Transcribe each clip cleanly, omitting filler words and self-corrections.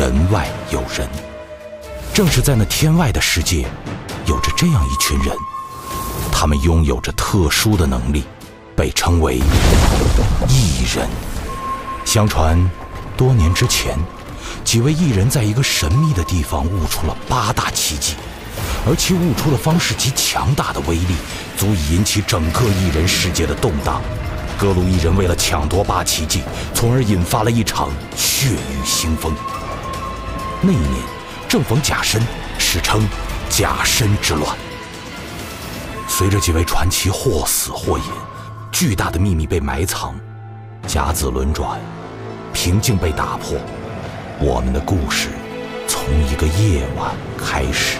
人外有人。正是在那天外的世界，有着这样一群人，他们拥有着特殊的能力，被称为异人。相传，多年之前，几位异人在一个神秘的地方悟出了8大奇迹，而其悟出的方式及强大的威力，足以引起整个异人世界的动荡。各路异人为了抢夺8奇迹，从而引发了一场血雨腥风。那一年正逢甲申，史称甲申之乱。随着几位传奇或死或隐，巨大的秘密被埋藏，甲子轮转，平静被打破。我们的故事从一个夜晚开始。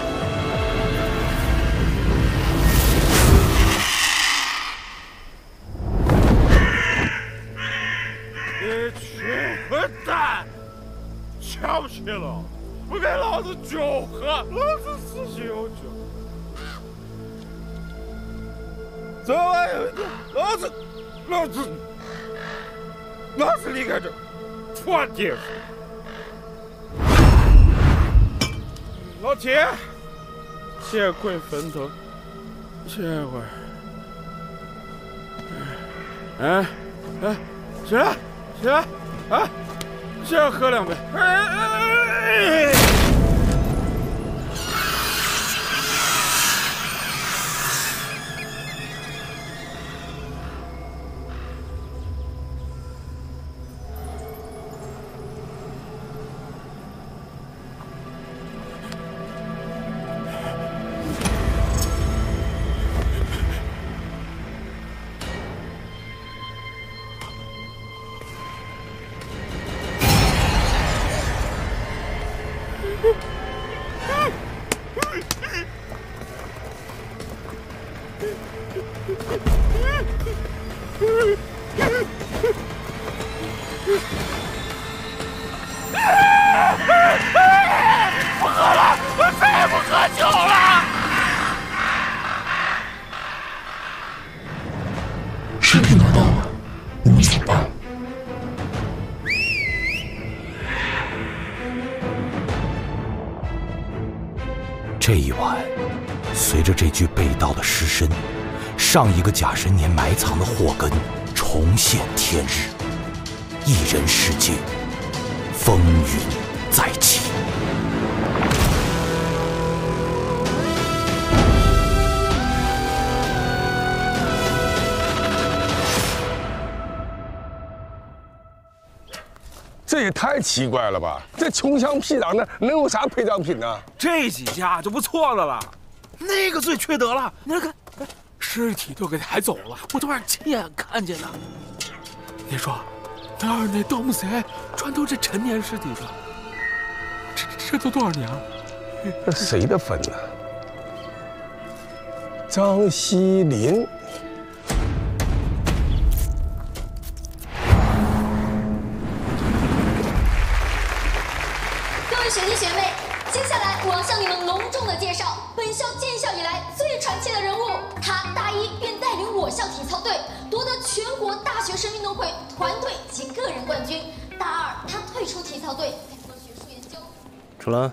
你群混蛋！瞧不起了，不给老子酒喝，老子死心有酒。早晚有一天，老子离开这破地方。老铁，谢贵坟头，歇会儿。起来，啊，先喝2杯。不喝了，我再也不喝酒了。 视频拿到了，无想到。 这一晚，随着这具被盗的尸身，上一个甲申年埋藏的祸根重现天日，异人世界风云再起。 这也太奇怪了吧！这穷乡僻壤的能有啥陪葬品呢？ 这几家就不错的了，那个最缺德了。你看，尸体都给抬走了，我都让亲眼看见的。你说，那儿那东西全都是陈年尸体的，这都多少年了？ 这谁的坟呢？张锡林。 各位学弟学妹，接下来我要向你们隆重的介绍本校建校以来最传奇的人物。他大一便带领我校体操队夺得全国大学生运动会团队及个人冠军。大二，他退出体操队，改做学术研究。 楚岚，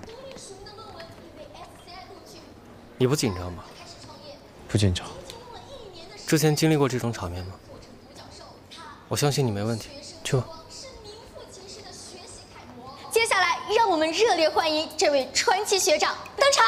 你不紧张吗？ 不紧张。 之前经历过这种场面吗？我相信你没问题。去吧。 接下来，让我们热烈欢迎这位传奇学长登场。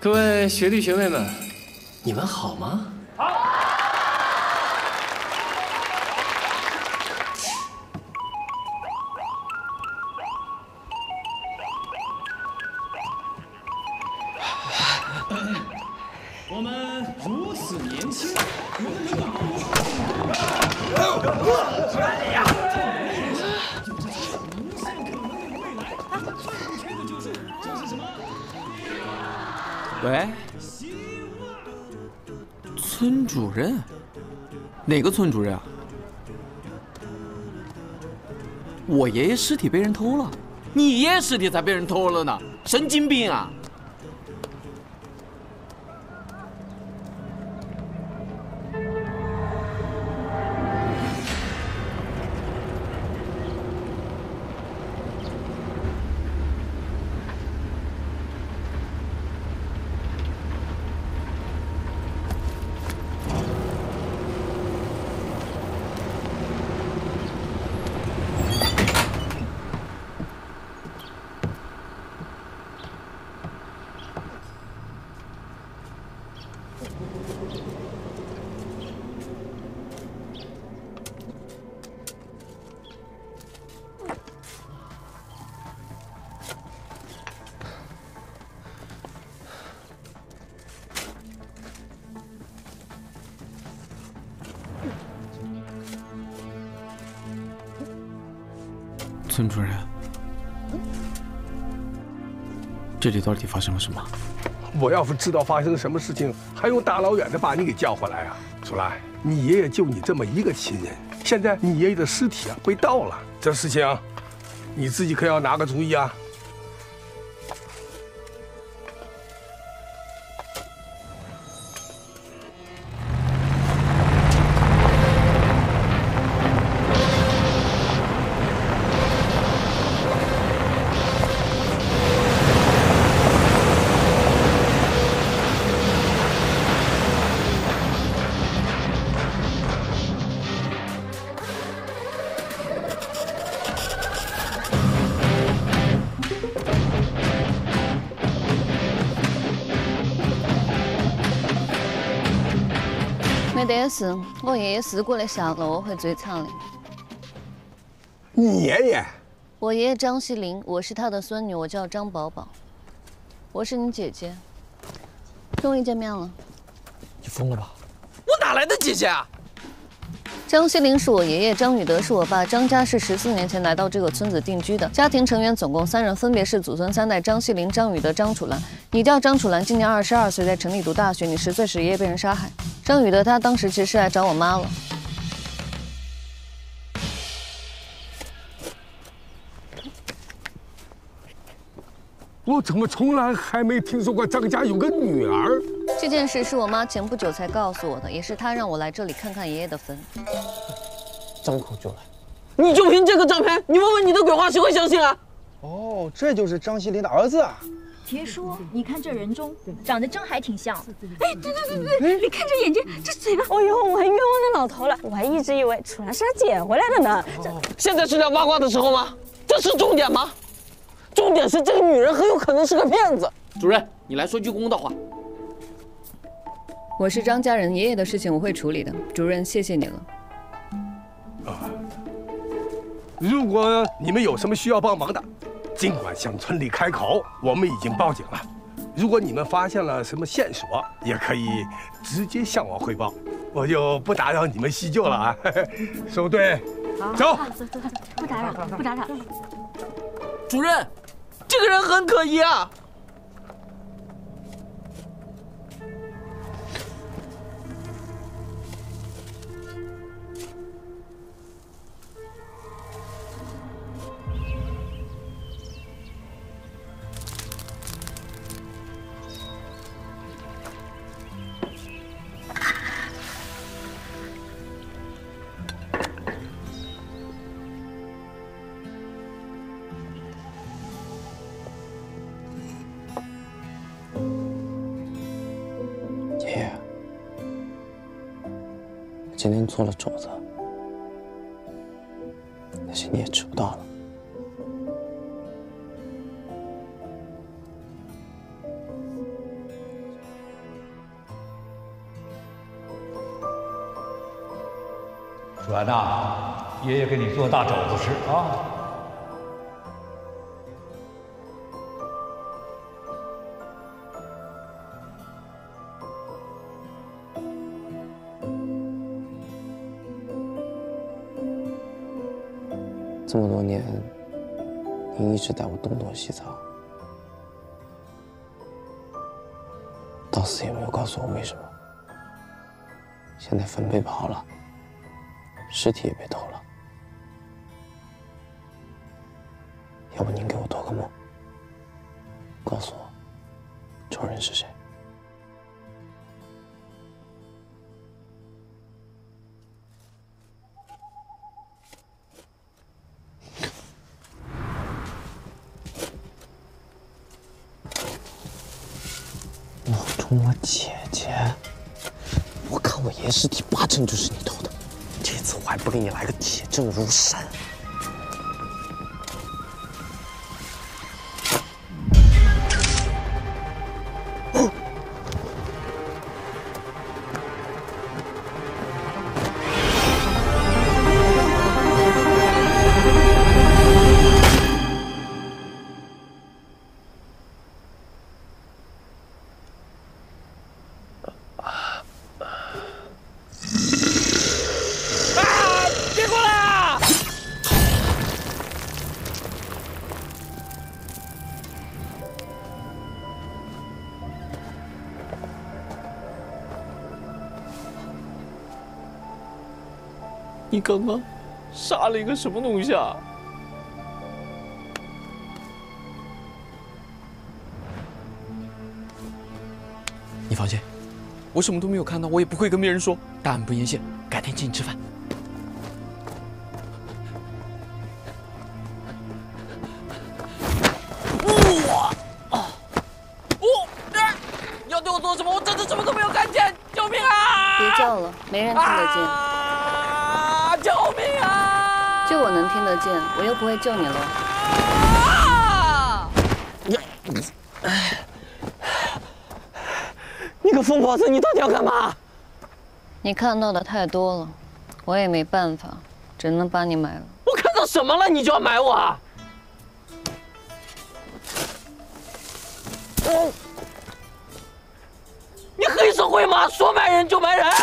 各位学弟学妹们，你们好吗？好。 我们如此年轻， 喂，村主任？哪个村主任啊？我爷爷尸体被人偷了，你爷爷尸体才被人偷了呢，神经病啊！村主任，这里到底发生了什么？ 我要是知道发生什么事情，还用大老远的把你给叫回来啊？苏来，你爷爷就你这么一个亲人，现在你爷爷的尸体啊被盗了，这事情你自己可要拿个主意啊！ 没得事，我爷爷事故的下落我会追查的。 你爷爷？ 我爷爷张锡林，我是他的孙女，我叫张宝宝。我是你姐姐，终于见面了。 你疯了吧？ 我哪来的姐姐啊？ 张锡林是我爷爷，张宇德是我爸。张家是14年前来到这个村子定居的，家庭成员总共3人，分别是祖孙3代张锡林、张宇德、张楚岚。你叫张楚岚，今年22岁，在城里读大学。你10岁时爷爷被人杀害。张宇德他当时其实是来找我妈了。 我怎么从来还没听说过张家有个女儿？ 这件事是我妈前不久才告诉我的，也是她让我来这里看看爷爷的坟。 张口就来， 你就凭这个照片，你问问你的鬼话，谁会相信啊？ 哦，这就是张锡林的儿子啊！ 别说，你看这人中长得真还挺像。哎，对，你看这眼睛，这嘴巴。 哎呦，我还冤枉那老头了，我还一直以为楚岚是他捡回来的呢。 现在是聊八卦的时候吗？这是重点吗？重点是这个女人很有可能是个骗子。主任，你来说句公道话。 我是张家人，爷爷的事情我会处理的。主任，谢谢你了。 如果你们有什么需要帮忙的，尽管向村里开口，我们已经报警了。如果你们发现了什么线索，也可以直接向我汇报，我就不打扰你们细究了啊。收队，走， 不打扰，不打扰。 主任，这个人很可疑啊。 今天做了肘子，那些你也吃不到了。 软呐，爷爷给你做大肘子吃啊。 这么多年，你一直带我东躲西藏，到死也没有告诉我为什么。现在坟被刨了，尸体也被偷了，要不您给我托个梦，告诉我仇人是谁？梦中我姐姐，我看我爷尸体8成就是你偷的，这次我还不给你来个铁证如山！ 你刚刚杀了一个什么东西啊？你放心，我什么都没有看到，我也不会跟别人说。大案不言谢，改天请你吃饭。你要对我做什么？我真的什么都没有看见！救命啊！ 别叫了，没人听得见。 救命啊！ 就我能听得见，我又不会救你了。 你个疯婆子，你到底要干嘛？ 你看到的太多了，我也没办法，只能把你埋了。 我看到什么了，你就要埋我啊？你黑社会吗？说埋人就埋人。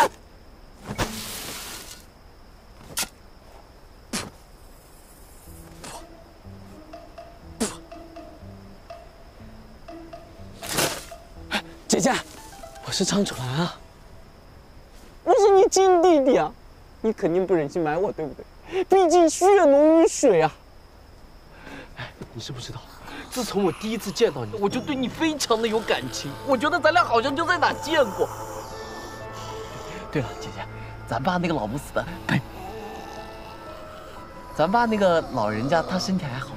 姐姐，我是张楚岚啊，我是你亲弟弟啊，你肯定不忍心埋我，对不对？毕竟血浓于水啊。哎，你知不知道，自从我第一次见到你，我就对你非常的有感情，我觉得咱俩好像就在哪见过。对了，姐姐，咱爸那个老不死的，呸！咱爸那个老人家，他身体还好吗？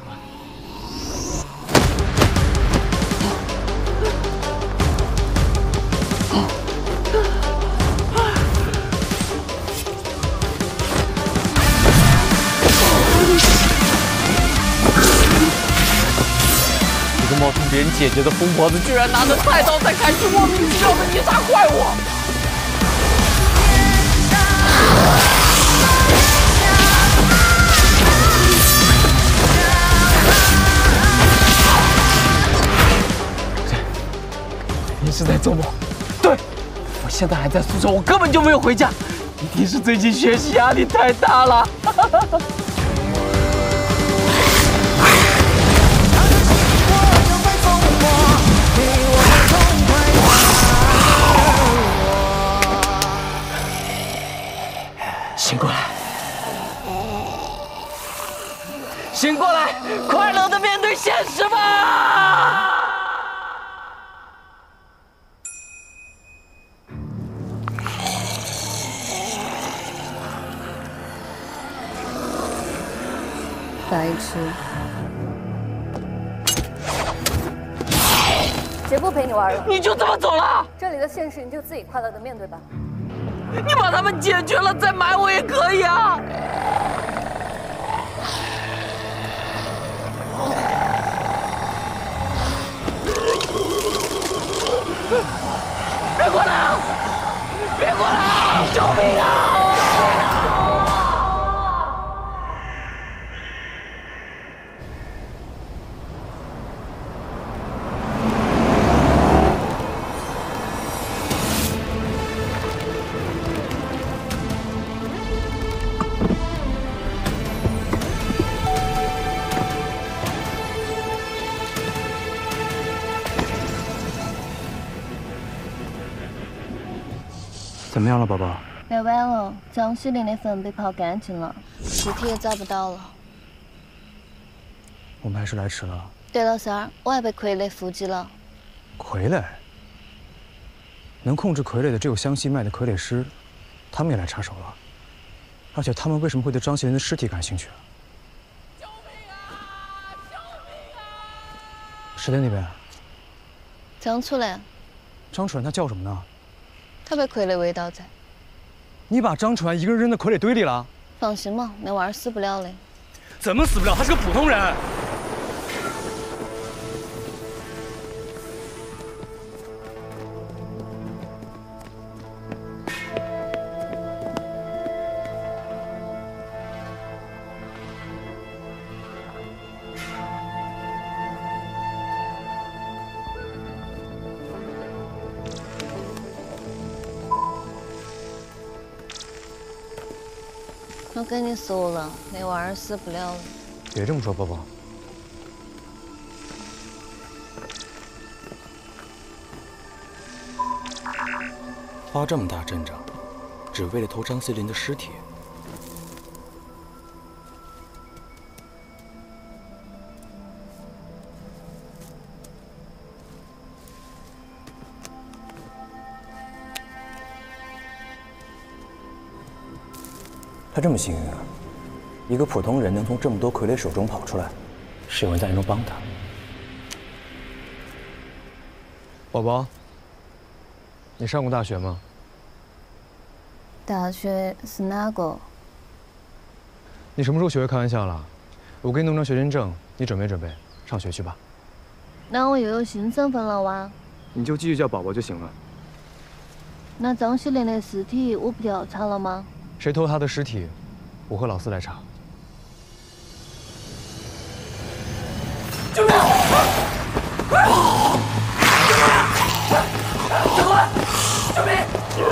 这个冒充别人姐姐的疯婆子，居然拿着菜刀在开始莫名其妙的捏杀怪物！你是在做梦？对，我现在还在宿舍，我根本就没有回家，一定是最近学习压力太大了。醒过来，醒过来，快乐的面对现实吧！ 白痴，姐不陪你玩了， 你就这么走了？ 这里的现实你就自己快乐的面对吧。 你把他们解决了再埋我也可以啊！别过来啊！别过来啊！救命啊！ 怎么样了，宝宝？ 没完了，张西林的坟被刨干净了，尸体也找不到了。 我们还是来迟了。 对了，三儿，我还被傀儡伏击了。 傀儡？能控制傀儡的只有湘西脉的傀儡师，他们也来插手了。而且他们为什么会对张西林的尸体感兴趣？救命啊！救命啊！谁在那边？ 张楚岚。 张楚岚他叫什么呢？ 他被傀儡围倒在。 你把张楚岚一个人扔在傀儡堆里了？ 放心嘛，那玩意儿死不了的。 怎么死不了？他是个普通人。 我跟你说了，那玩意儿死不了了。 别这么说，宝宝。花这么大阵仗，只为了偷张西林的尸体。他这么幸运啊！一个普通人能从这么多傀儡手中跑出来，是有人在暗中帮他。宝宝，你上过大学吗？ 大学是哪个？ 你什么时候学会开玩笑了？我给你弄张学生证，你准备准备，上学去吧。 那我又有新身份了哇！ 你就继续叫宝宝就行了。 那张西林的尸体我不调查了吗？ 谁偷他的尸体，我和老四来查。 救命！长官，救命！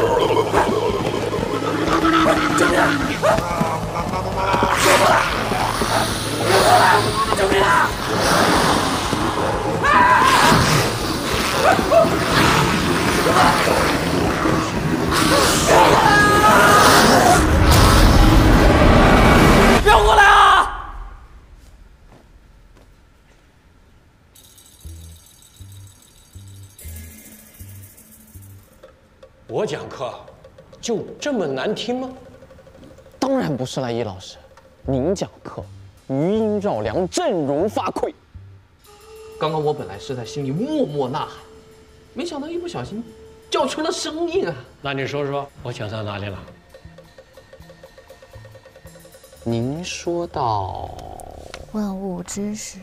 救命！救命啊！别过来啊！ 我讲课就这么难听吗？当然不是了，易老师，您讲课余音绕梁，阵容发聩。刚刚我本来是在心里默默呐喊，没想到一不小心叫出了声音啊！ 那你说说，我讲到哪里了？ 您说到万物之始，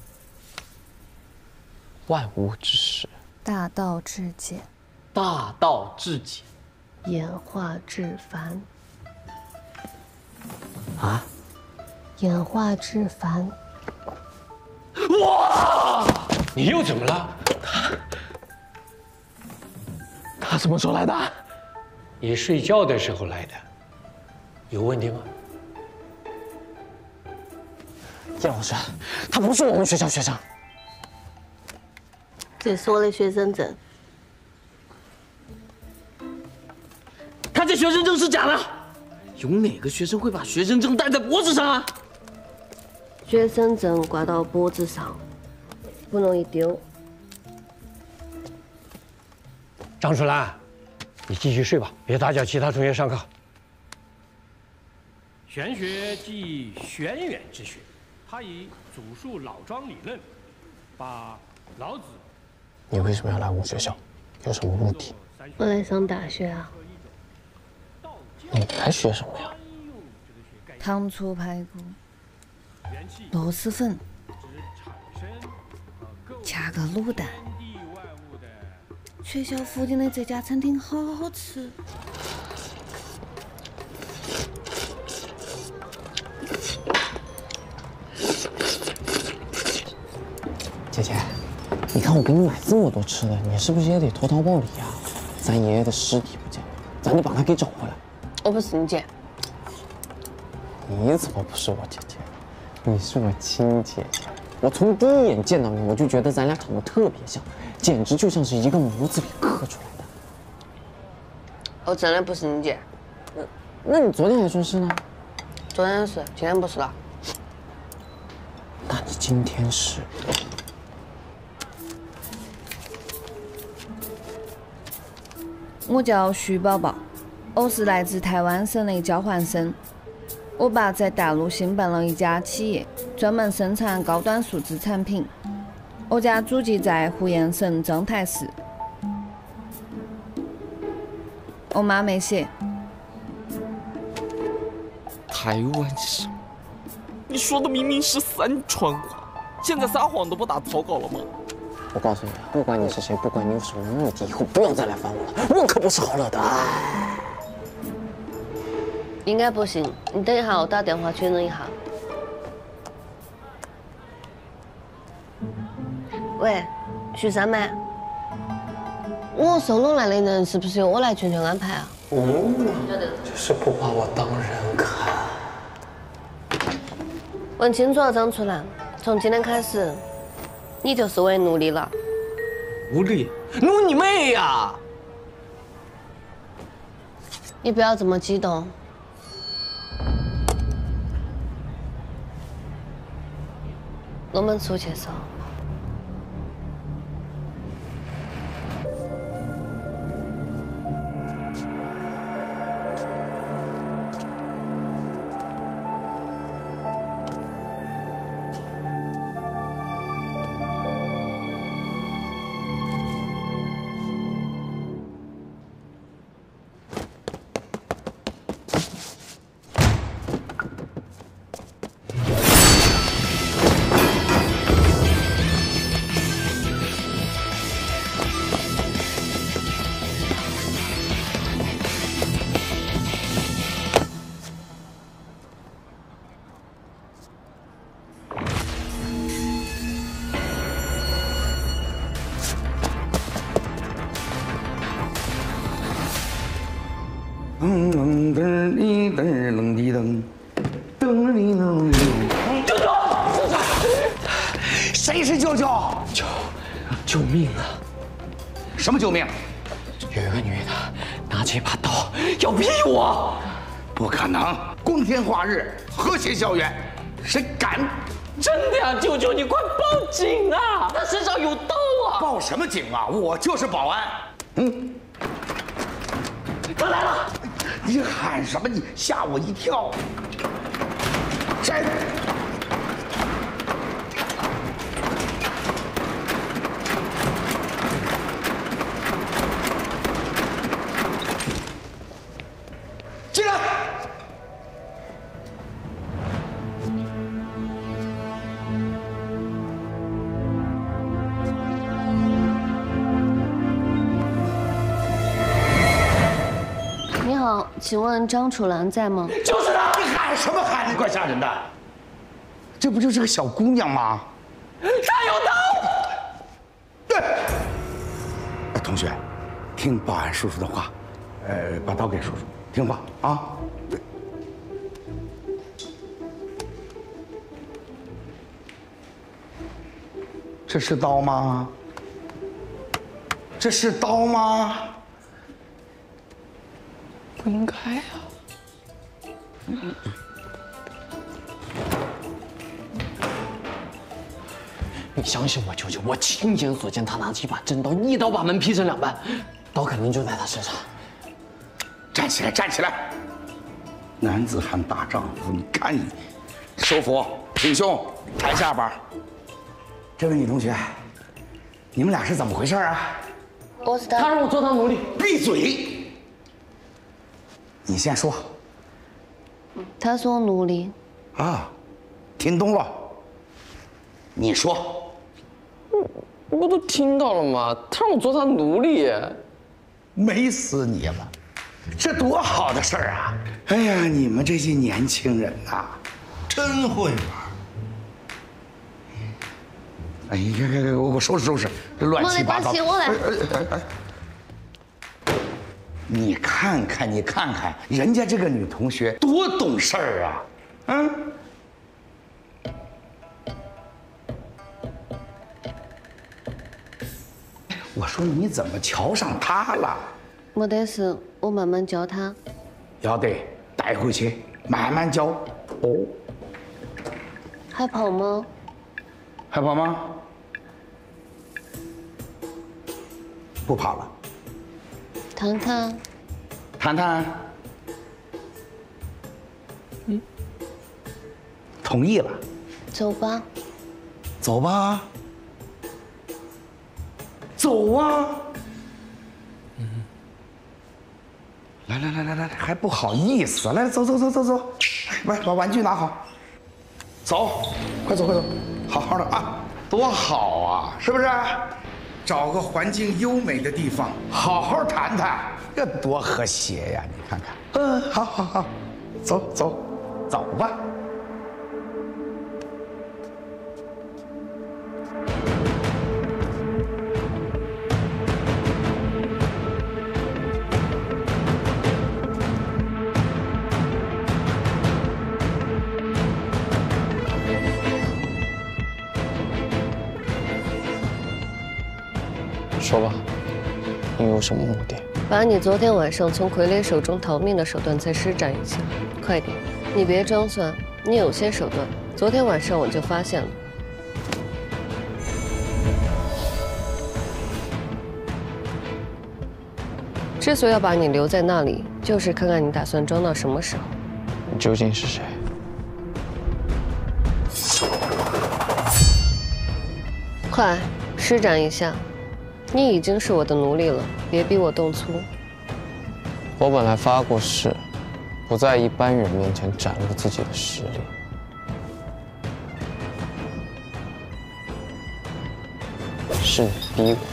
万物之始， 大道至简， 大道至简， 演化至繁。 啊？ 演化至繁。 哇！ 你又怎么了？ 他什么时候来的？ 你睡觉的时候来的，有问题吗？ 叶老师，他不是我们学校学生。 这是我的学生证。 他这学生证是假的。有哪个学生会把学生证戴在脖子上啊？ 学生证挂到脖子上，不容易丢。 张楚岚，你继续睡吧，别打搅其他同学上课。玄学即玄远之学，它以祖述老庄理论，把老子。 你为什么要来我们学校？有什么目的？ 我来上大学啊。 你还学什么呀？ 糖醋排骨、螺蛳粉，加个卤蛋。学校附近的这家餐厅好好吃。 姐姐，你看我给你买这么多吃的，你是不是也得投桃报李啊？咱爷爷的尸体不见了，咱得把他给找回来。 我不是你姐。 你怎么不是我姐姐？你是我亲姐姐。我从第一眼见到你，我就觉得咱俩长得特别像，简直就像是一个模子里刻出来的。 我真的不是你姐。 那你昨天还说是呢？ 昨天是，今天不是了。 那你今天是？ 我叫徐宝宝，我是来自台湾省的交换生。我爸在大陆兴办了一家企业，专门生产高端数字产品。我家祖籍在湖阳省章台市。我妈没写。 台湾省？你说的明明是三川话，现在撒谎都不打草稿了吗？我告诉你啊，不管你是谁，不管你有什么目的，以后不要再来烦我了，我可不是好惹的。 应该不行，你等一下，我打电话确认一下。喂，徐三妹，我收拢来的人是不是由我来全权安排啊？ 就是不把我当人看。 问清楚了，张楚岚，从今天开始，你就是我的奴隶了。 奴隶？奴你妹呀！ 你不要这么激动。我们出去说。 舅舅，谁是舅舅？救命啊！ 什么救命？ 有一个女的拿起一把刀要逼我。 不可能！光天化日，和谐校园，谁敢？ 真的呀，舅舅，你快报警啊！他身上有刀啊！ 报什么警啊？我就是保安。 他来了！ 你喊什么？你吓我一跳！谁？进来！ 你好，请问张楚岚在吗？ 就是他！你喊什么喊？你怪吓人的。这不就是个小姑娘吗？ 他有刀！ 对。同学，听保安叔叔的话，把刀给叔叔，听话啊。这是刀吗？这是刀吗？ 不应该啊！你相信我，舅舅，我亲眼所见，他拿起一把真刀，一刀把门劈成两半，刀肯定就在他身上。 站起来，站起来！男子汉大丈夫，你看你，收腹，挺胸，抬下巴。这位女同学，你们俩是怎么回事啊？ 我是他让我做他奴隶。 闭嘴！你先说。 他是我奴隶。 啊，听懂了。你说。 不都听到了吗？他让我做他奴隶。 美死你了！这多好的事儿啊！哎呀，你们这些年轻人呐，真会玩。哎呀，我收拾收拾，这乱七八糟。 没关系，我来。 你看看，你看看，人家这个女同学多懂事儿啊！我说你怎么瞧上她了？ 没得事，我慢慢教他。 要得，带回去慢慢教。哦。 还跑吗？ 还跑吗？不跑了。 谈谈。 谈谈。同意了。 走吧。 走吧。走啊！来，还不好意思，来，走，把玩具拿好，走，快走，好好的啊，多好啊，是不是？找个环境优美的地方，好好谈谈，这多和谐呀！你看看，好，走吧。 说吧，你有什么目的？ 把你昨天晚上从傀儡手中逃命的手段再施展一下，快点！你别装蒜，你有些手段，昨天晚上我就发现了。之所以要把你留在那里，就是看看你打算装到什么时候。 你究竟是谁？ 快，施展一下！你已经是我的奴隶了，别逼我动粗。 我本来发过誓，不在一般人面前展露自己的实力。是你逼我。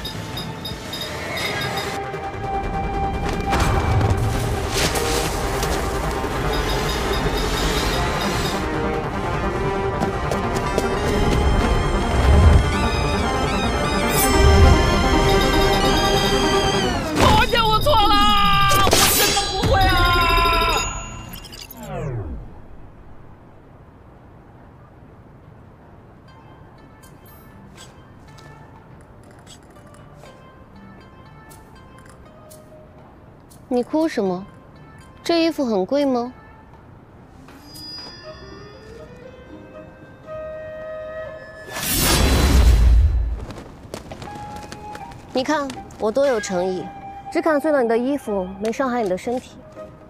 你哭什么？这衣服很贵吗？你看我多有诚意，只砍碎了你的衣服，没伤害你的身体。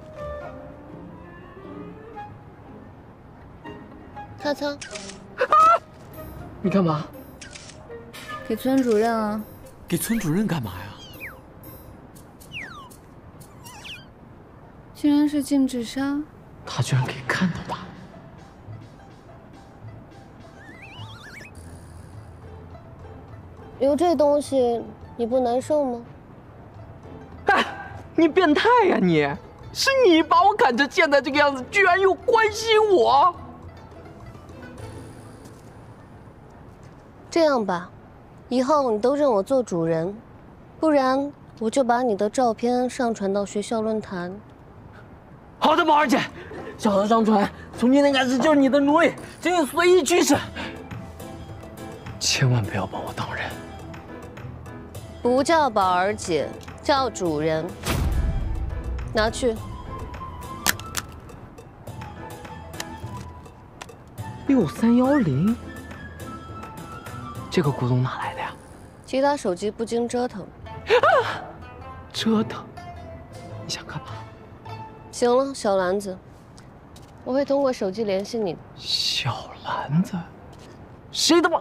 擦擦。 你干嘛？ 给村主任啊。 给村主任干嘛呀？ 竟然是禁止杀， 他居然可以看到他。 有这东西，你不难受吗？ 哎，你变态呀你！是你把我赶成现在这个样子，居然又关心我。 这样吧，以后你都认我做主人，不然我就把你的照片上传到学校论坛。 好的，宝儿姐，小河上传，从今天开始就是你的奴隶，请你随意驱使，千万不要把我当人。 不叫宝儿姐，叫主人。拿去。 6310，这个古董哪来的呀？ 其他手机不经折腾。 折腾？你想干嘛？ 行了，小篮子，我会通过手机联系你的。 小篮子？谁他妈？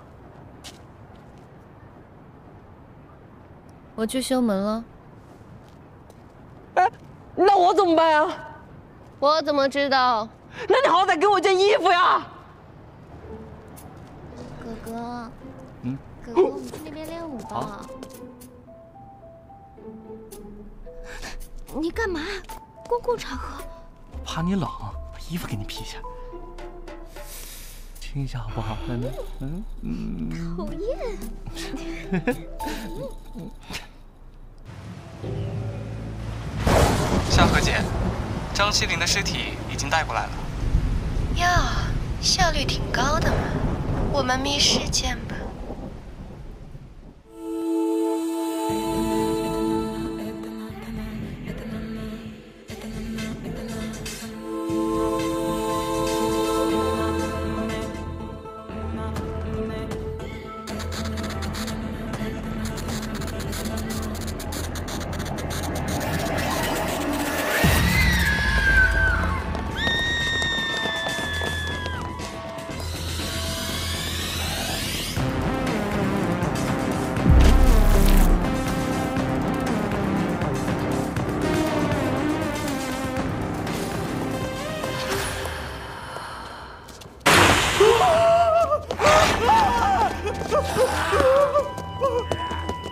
我去修门了。 哎，那我怎么办呀？ 我怎么知道？ 那你好歹给我件衣服呀！ 哥哥，哥哥，我们去那边练舞吧。你干嘛？公共场合。 怕你冷，把衣服给你披下。亲一下好不好？ 讨厌。 夏荷姐，张西林的尸体已经带过来了。 哟，效率挺高的嘛。我们密室见吧。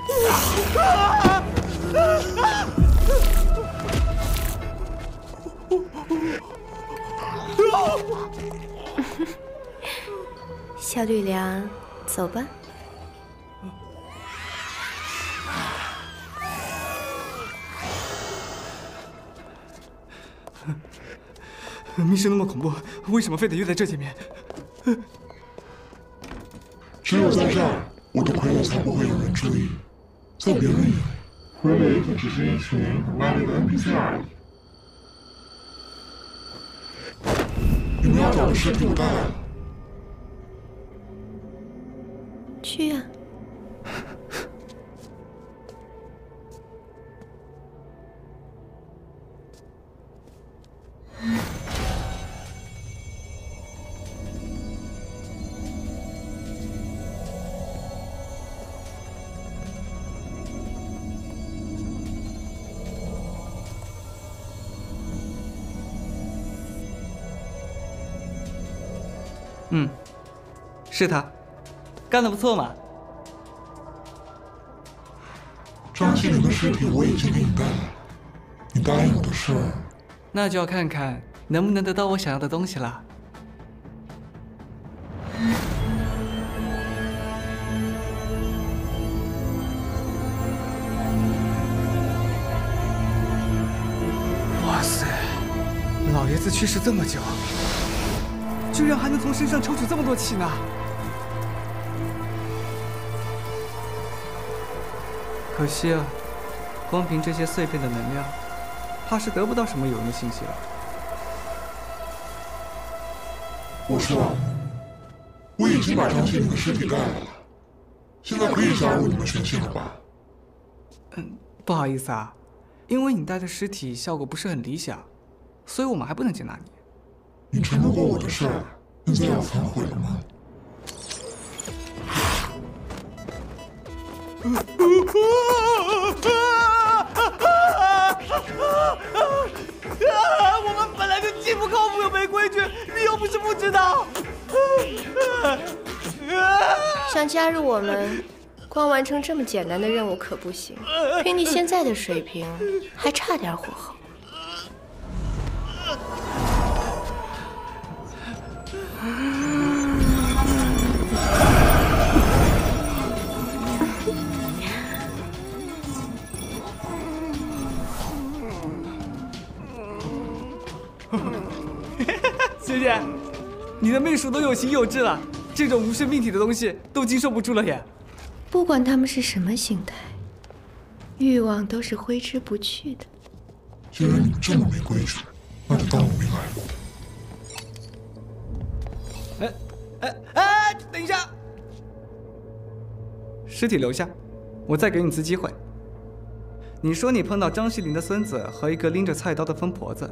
小吕梁，走吧。 密室那么恐怖，为什么非得约在这见面？ 只有在这儿，我的傀儡才不会有人注意。在别人眼里，傀儡就只是一群很卖力的 NPC 而已。你们要找的尸体我带来了。 去呀。 是他，干得不错嘛。 张西林的尸体我已经给你带来了，你答应我的事， 那就要看看能不能得到我想要的东西了。 哇塞，老爷子去世这么久，居然还能从身上抽取这么多气呢！可惜啊，光凭这些碎片的能量，怕是得不到什么有用的信息了。 我说，我已经把张西林的尸体带来了，现在可以加入你们全信了吧？ 不好意思啊，因为你带的尸体效果不是很理想，所以我们还不能接纳你。 你承诺过我的事儿，现在要反悔了吗？ 我们本来就既不靠谱又没规矩，你又不是不知道。 想加入我们，光完成这么简单的任务可不行，凭你现在的水平，还差点火候。 学姐，你的媚术都有形有质了，这种无生命体的东西都经受不住了耶。 不管他们是什么形态，欲望都是挥之不去的。 既然你们这么没规矩，那就当我没来过。等一下，尸体留下，我再给你次机会。你说你碰到张西林的孙子和一个拎着菜刀的疯婆子，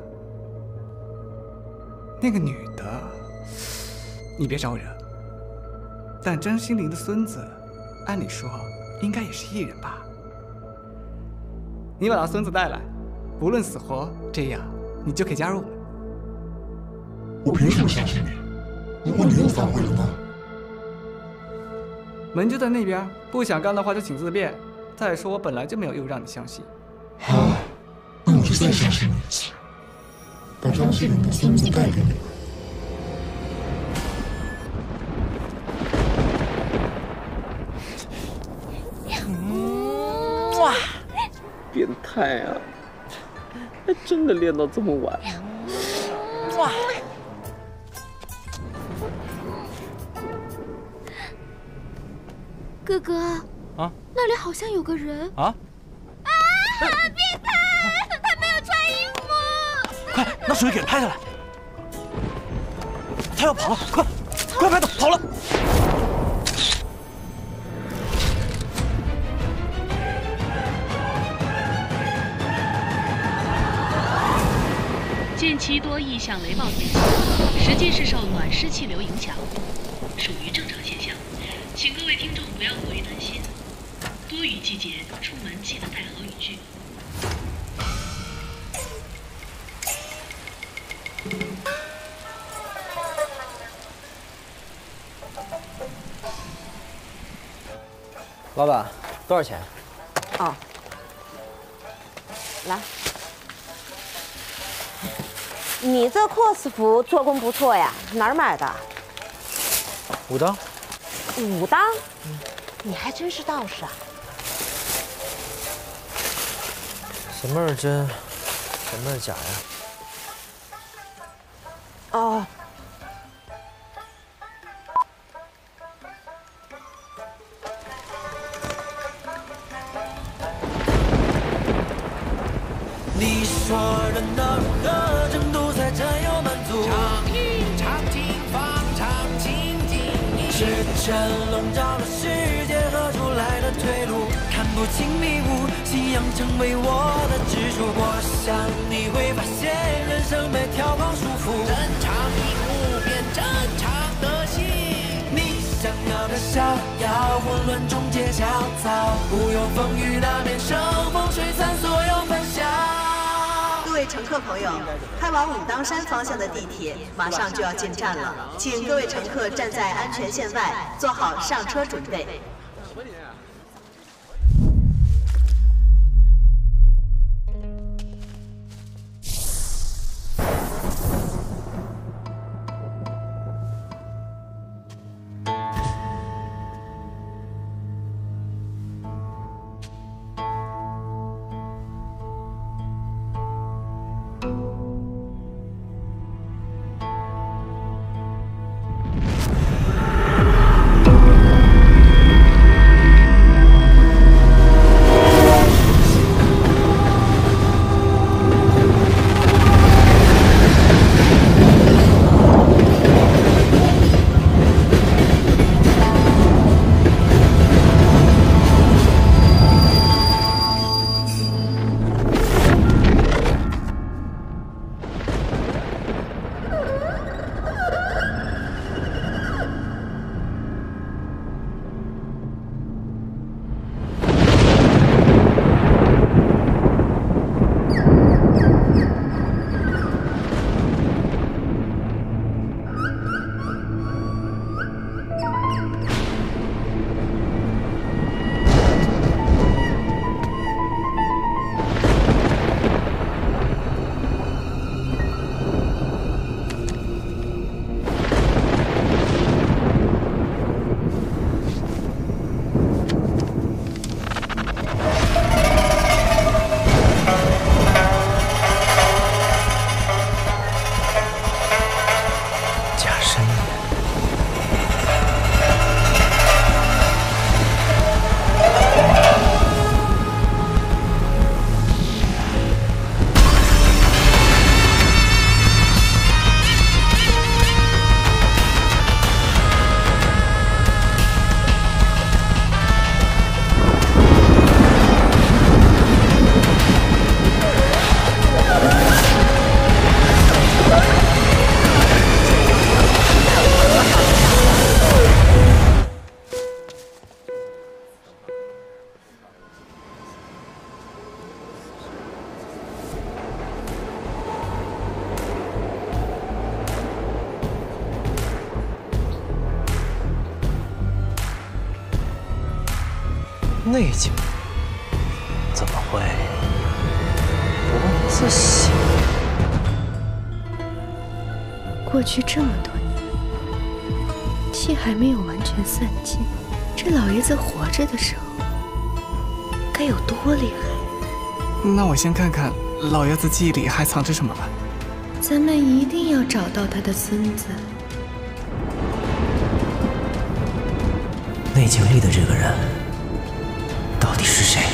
那个女的，你别招惹。但张西林的孙子，按理说应该也是异人吧？你把他孙子带来，不论死活，这样你就可以加入我们。 我凭什么相信你？如果你又反悔了呢？ 门就在那边，不想干的话就请自便。再说我本来就没有义务让你相信。 好，那我就再相信你一次，把张西林的孙子带给你。 哇，变态啊！还真的练到这么晚。哇！ 哥哥啊， 那里好像有个人啊！ 变态！他没有穿衣服！ 快拿手机给他拍下来！他要跑了，快拍他跑了！ 近期多异象雷暴天气，实际是受暖湿气流影响，属于正常现象，请各位听众不要过于担心。多雨季节，出门记得带好雨具。 老板，多少钱？ 哦，来，你这 cos 服做工不错呀，哪儿买的武当。 武当？你还真是道士啊！ 什么是真，什么是假呀？ 哦。 你说人到何程度才真有满足？长饮长情方长情经，时辰笼罩了世界，何处来的退路？看不清迷雾，信仰成为我的支柱。我想你会发现，人生被条框束缚。真常一无变正常的心，你想要的逍遥，混乱中皆焦躁。不用风雨难免，生风吹散所有欢笑。 各位乘客朋友，开往武当山方向的地铁马上就要进站了，请各位乘客站在安全线外，做好上车准备。 内景怎么会不自省？ 过去这么多年，气还没有完全散尽，这老爷子活着的时候该有多厉害？ 那我先看看老爷子记忆里还藏着什么吧。 咱们一定要找到他的孙子。 内景里的这个人到底是谁？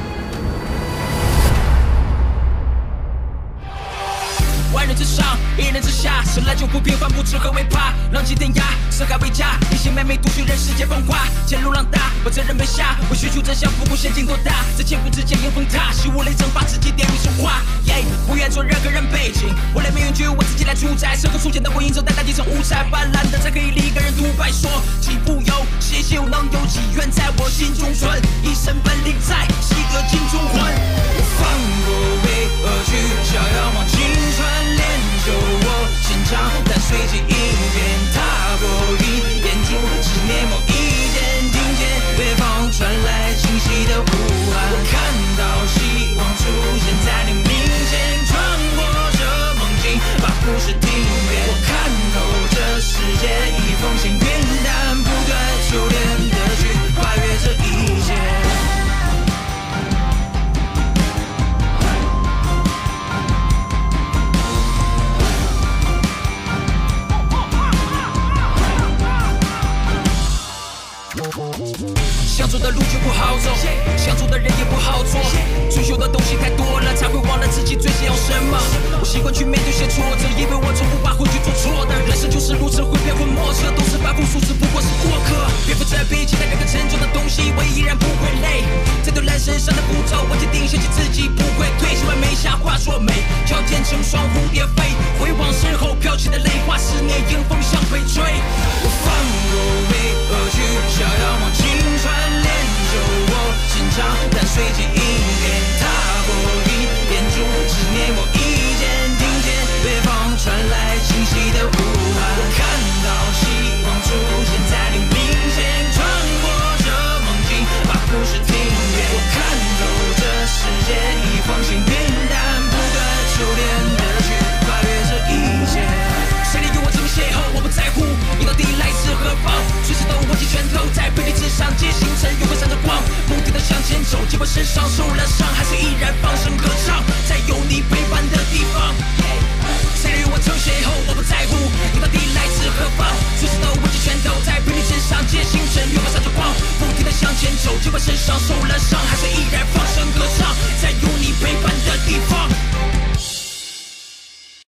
万人之上，一人之下，生来就不平凡，不知何为怕。浪迹天涯，四海为家，一心妹妹独居人世间风华。前路浪大，我责任被下，我寻求真相，不顾险境多大。在千古之间，迎风踏，习无泪蒸发，自己点明神话。不愿做任何人背景，我来命运就由我自己来主宰。身后出现的火影，走在大地上五彩斑斓的，才可以立一个人独白说：岂不有谁又能有几愿在我心中存？一身本领在，习得金中魂。我放过为何去，想要往青春。练就我心肠，但随即一变，踏过一眼珠，十年某一天，听见北方传来清晰的呼喊。 不好做。追求的东西太多了，才会忘了自己最想要什么。我习惯去面对些挫折，因为我从不怕会去做错的。人生就是如此，会变会莫测，都是反复数次，不过是过客。别负责比起那两个沉重的东西，我依然不会累。在对人身上的步骤，我坚定相信自己不会退。喜欢没瞎话说美，条件成双蝴蝶飞。回望身后飘起的泪花，思念迎风向北吹。我放过为何去，想要往青春练就我坚强，但随即应变踏过一片柱，执念我一见听见北方传来清晰的呼喊。我看到希望出现在黎明前，穿过这梦境，把故事听遍。我看透这世界已风轻云淡，不断修炼的去跨越这一切。谁来与我这么邂逅，我不在乎你到底来自何方，随时都握紧拳头，在背离之上皆星辰，永恒闪着光，目的的向前走，尽管身上受了伤，还是依然放声歌唱，在有你陪伴的地方。谁来与我曾邂逅，我不在乎你到底来自何方，随时都握紧拳头，在背离之上皆星辰，永恒闪着光，不停的向前走，尽管身上受了伤，还是依然